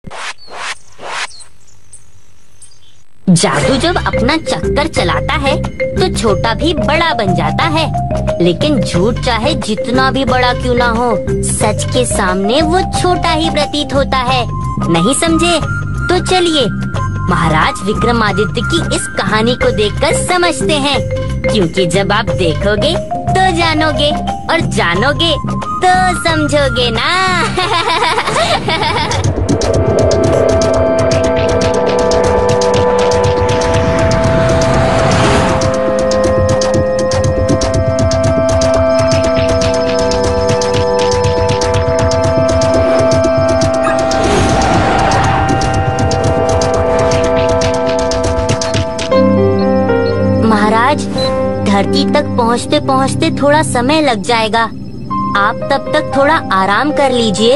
जादू जब अपना चक्कर चलाता है तो छोटा भी बड़ा बन जाता है, लेकिन झूठ चाहे जितना भी बड़ा क्यों ना हो, सच के सामने वो छोटा ही प्रतीत होता है। नहीं समझे? तो चलिए महाराज विक्रमादित्य की इस कहानी को देखकर समझते हैं, क्योंकि जब आप देखोगे तो जानोगे और जानोगे तो समझोगे ना। महाराज, धरती तक पहुँचते पहुँचते थोड़ा समय लग जाएगा। आप तब तक थोड़ा आराम कर लीजिए।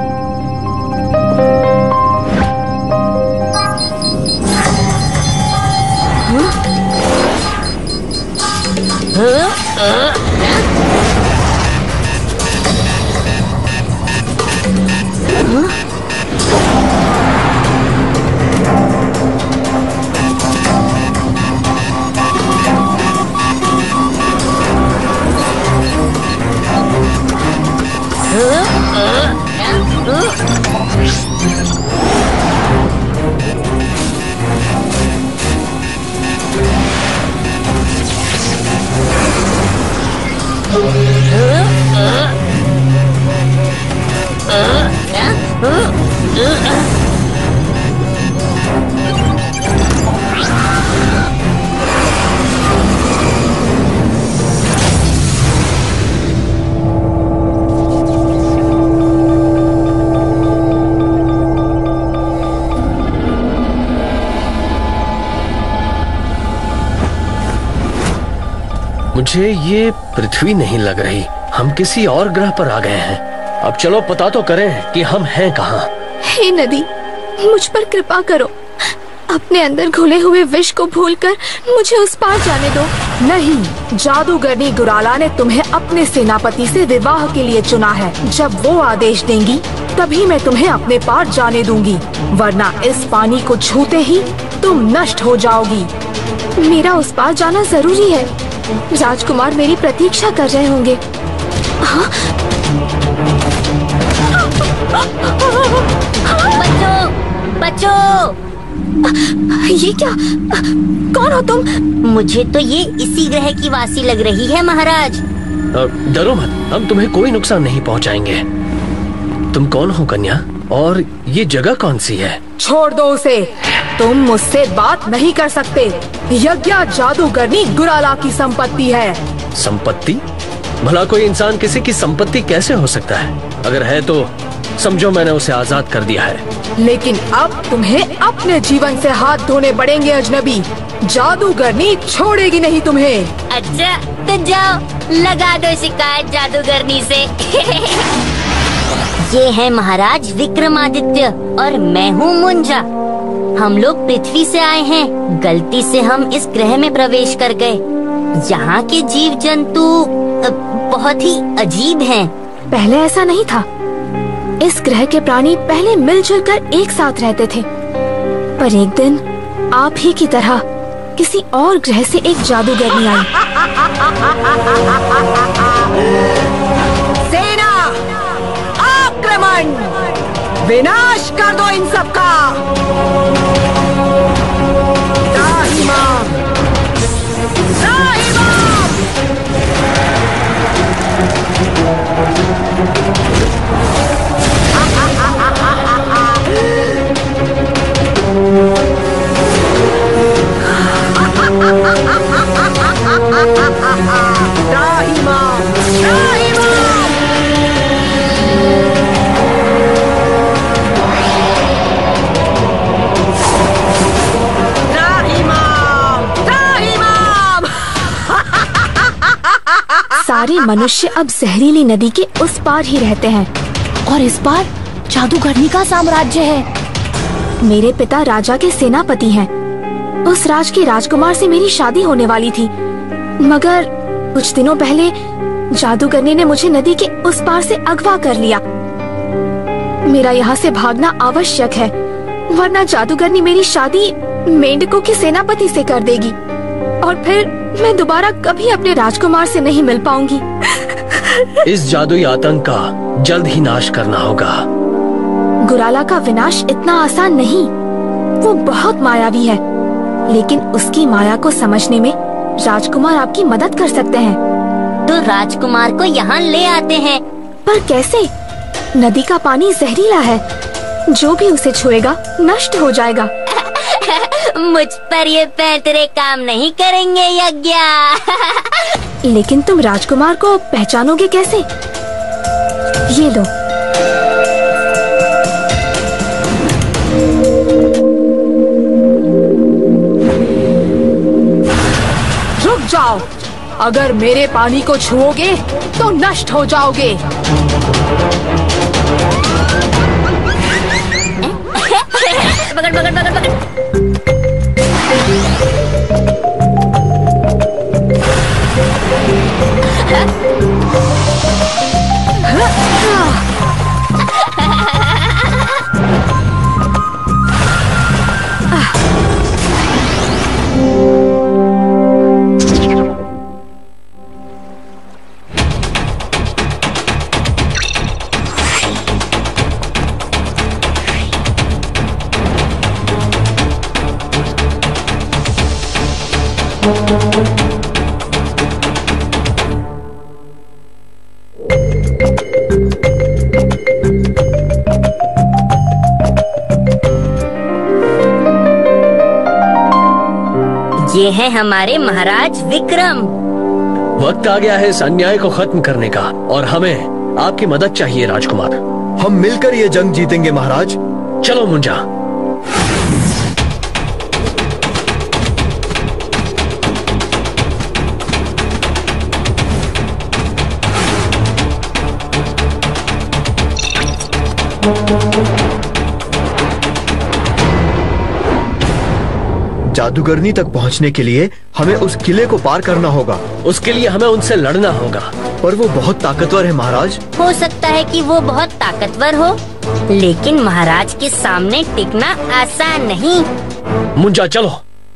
मुझे ये पृथ्वी नहीं लग रही, हम किसी और ग्रह पर आ गए हैं। अब चलो पता तो करें कि हम हैं कहाँ। हे नदी, मुझ पर कृपा करो। अपने अंदर घुले हुए विष को भूलकर मुझे उस पार जाने दो। नहीं, जादूगरनी गुराला ने तुम्हें अपने सेनापति से विवाह के लिए चुना है। जब वो आदेश देंगी तभी मैं तुम्हें अपने पार जाने दूंगी, वरना इस पानी को छूते ही तुम नष्ट हो जाओगी। मेरा उस पार जाना जरूरी है। राजकुमार मेरी प्रतीक्षा कर रहे होंगे। हाँ? बच्चों, बच्चों! ये क्या? कौन हो तुम? मुझे तो ये इसी ग्रह की वासी लग रही है महाराज। डरो मत, हम तुम्हें कोई नुकसान नहीं पहुंचाएंगे। तुम कौन हो कन्या, और ये जगह कौन सी है? छोड़ दो उसे, तुम मुझसे बात नहीं कर सकते। यज्ञ जादूगरनी गुराला की संपत्ति है। संपत्ति? भला कोई इंसान किसी की संपत्ति कैसे हो सकता है? अगर है तो समझो मैंने उसे आजाद कर दिया है। लेकिन अब तुम्हें अपने जीवन से हाथ धोने पड़ेंगे अजनबी। जादूगरनी छोड़ेगी नहीं तुम्हें। अच्छा तो जाओ, लगा दो शिकायत जादूगरनी से। ये है महाराज विक्रमादित्य और मैं हूँ मुंजा। हम लोग पृथ्वी से आए हैं। गलती से हम इस ग्रह में प्रवेश कर गए। यहाँ के जीव जंतु बहुत ही अजीब हैं। पहले ऐसा नहीं था। इस ग्रह के प्राणी पहले मिलजुल कर एक साथ रहते थे, पर एक दिन आप ही की तरह किसी और ग्रह से एक जादूगरनी आई। सेना, आक्रमण! विनाश कर दो इन सबका। सारे मनुष्य अब जहरीली नदी के उस पार ही रहते हैं और इस पार जादूगरनी का साम्राज्य है। मेरे पिता राजा के सेनापति हैं। उस राज के राजकुमार से मेरी शादी होने वाली थी, मगर कुछ दिनों पहले जादूगरनी ने मुझे नदी के उस पार से अगवा कर लिया। मेरा यहाँ से भागना आवश्यक है, वरना जादूगरनी मेरी शादी मेंढकों के सेनापति से कर देगी और फिर मैं दोबारा कभी अपने राजकुमार से नहीं मिल पाऊंगी। इस जादुई आतंक का जल्द ही नाश करना होगा। गुराला का विनाश इतना आसान नहीं, वो बहुत मायावी है, लेकिन उसकी माया को समझने में राजकुमार आपकी मदद कर सकते हैं। तो राजकुमार को यहाँ ले आते हैं। पर कैसे? नदी का पानी जहरीला है, जो भी उसे छुएगा नष्ट हो जाएगा। मुझ पर ये पैंतरे काम नहीं करेंगे यज्ञा। लेकिन तुम राजकुमार को पहचानोगे कैसे? ये लो। रुक जाओ, अगर मेरे पानी को छुओगे तो नष्ट हो जाओगे। पकड़ पकड़ पकड़ पकड़। ये है हमारे महाराज विक्रम। वक्त आ गया है इस अन्याय को खत्म करने का और हमें आपकी मदद चाहिए राजकुमार। हम मिलकर ये जंग जीतेंगे महाराज। चलो मुंजा। जादूगरनी तक पहुंचने के लिए हमें उस किले को पार करना होगा। उसके लिए हमें उनसे लड़ना होगा। पर वो बहुत ताकतवर है महाराज। हो सकता है कि वो बहुत ताकतवर हो, लेकिन महाराज के सामने टिकना आसान नहीं। मुंजा चलो।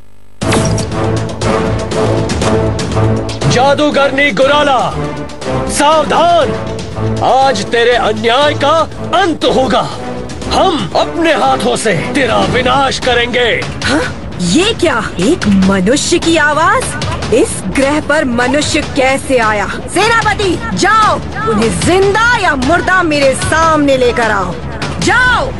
जादूगरनी गुराला, सावधान, आज तेरे अन्याय का अंत होगा। हम अपने हाथों से तेरा विनाश करेंगे। हाँ? ये क्या? एक मनुष्य की आवाज? इस ग्रह पर मनुष्य कैसे आया? सेनापति जाओ, उन्हें जिंदा या मुर्दा मेरे सामने लेकर आओ। जाओ।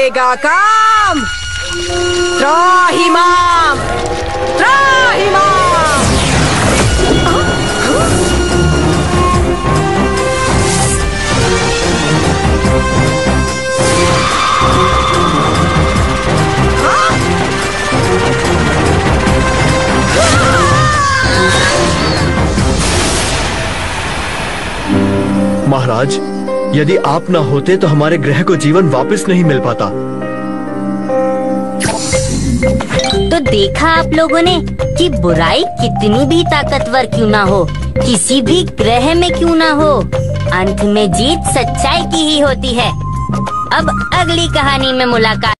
करेगा काम। त्राहिमाम, त्राहिमाम। महाराज, यदि आप न होते तो हमारे ग्रह को जीवन वापस नहीं मिल पाता। तो देखा आप लोगों ने कि बुराई कितनी भी ताकतवर क्यों ना हो, किसी भी ग्रह में क्यों ना हो, अंत में जीत सच्चाई की ही होती है। अब अगली कहानी में मुलाकात।